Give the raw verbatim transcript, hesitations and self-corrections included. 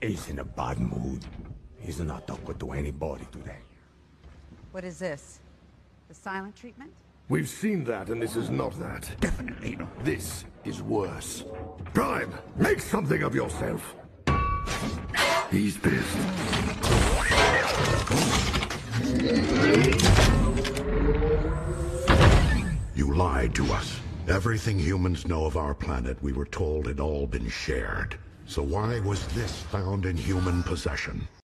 He's in a bad mood. He's not talking to anybody today. What is this? The silent treatment? We've seen that, and this is not that. Definitely not. This is worse. Prime, make something of yourself. He's pissed. You lied to us. Everything humans know of our planet, we were told had all been shared. So why was this found in human possession?